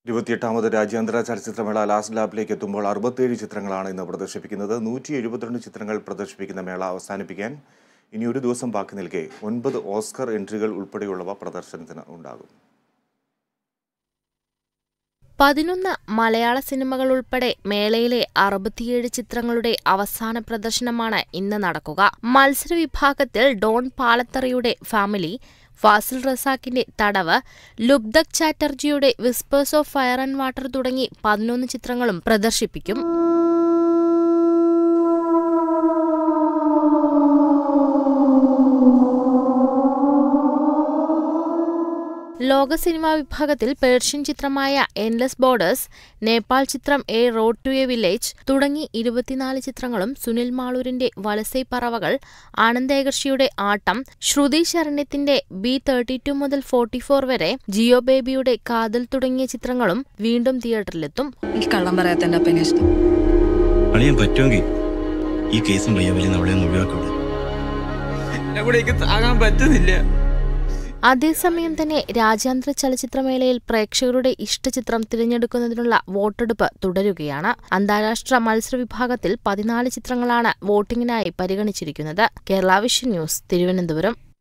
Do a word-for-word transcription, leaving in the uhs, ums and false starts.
ഇരുപത്തിയെട്ടാമത് രാജ്യാന്തര ചലച്ചിത്രമേള ലാസ്റ്റ് ലാപ്പിലേക്ക് എത്തുമ്പോൾ അറുപത്തിയേഴ് ചിത്രങ്ങളാണ് ഇന്ന് പ്രദർശിപ്പിക്കുന്നത്. നൂറ്റി എഴുപത്തിരണ്ട് ചിത്രങ്ങൾ പ്രദർശിപ്പിക്കുന്ന മേള അവസാനിപ്പിക്കാൻ ഇനി ഒരു ദിവസം ബാക്കി നിൽക്കെ ഒൻപത് ഓസ്കർ എൻട്രികൾ ഉൾപ്പെടെയുള്ളവ പ്രദർശനത്തിന് ഉണ്ടാകും. പതിനൊന്ന് മലയാള സിനിമകൾ ഉൾപ്പെടെ മേളയിലെ അറുപത്തിയേഴ് ചിത്രങ്ങളുടെ അവസാന പ്രദർശനമാണ് ഇന്ന് നടക്കുക. മത്സര വിഭാഗത്തിൽ ഡോൺ പാലത്തറയുടെ ഫാമിലി, ഫാസിൽ റസാഖിന്റെ തടവ്, ലുബ്ധക് ചാറ്റർജിയുടെ whispers of fire and water തുടങ്ങി പതിനൊന്ന് ചിത്രങ്ങളും പ്രദർശിപ്പിക്കും. ലോക സിനിമാ വിഭാഗത്തിൽ പേർഷ്യൻ ചിത്രമായ എൻലെസ് ബോർഡേഴ്സ്, നേപ്പാൾ ചിത്രം a road to a village തുടങ്ങി ഇരുപത്തിനാല് ചിത്രങ്ങളും, സുനിൽ മാളൂരിന്റെ വലസൈ പറവകൾ, ആനന്ദേകർഷിയുടെ ആട്ടം, ശ്രുതി ശരണ്യത്തിന്റെ ബി തേർട്ടി ടു മുതൽ ഫോർട്ടി ഫോർ വരെ, ജിയോ ബേബിയുടെ കാതൽ തുടങ്ങിയ ചിത്രങ്ങളും വീണ്ടും തിയേറ്ററിലെത്തും. കള്ളം പറയാത്തതിന്റെ അപ്പനെ ഇഷ്ടം അളിയാൻ പറ്റുമെങ്കിൽ ഈ കേസും പയ്യവലിന്ന് അവിടെ നിന്ന് ഒഴിവാക്കൂടെ? താങ്ങാൻ പറ്റുന്നില്ല. അതേസമയം തന്നെ രാജ്യാന്തര ചലച്ചിത്രമേളയിൽ പ്രേക്ഷകരുടെ ഇഷ്ടചിത്രം തിരഞ്ഞെടുക്കുന്നതിനുള്ള വോട്ടെടുപ്പ് തുടരുകയാണ്. അന്താരാഷ്ട്ര മത്സര വിഭാഗത്തിൽ പതിനാല് ചിത്രങ്ങളാണ് വോട്ടിംഗിനായി പരിഗണിച്ചിരിക്കുന്നത്. Kerala vision news, Thiruvananthapuram.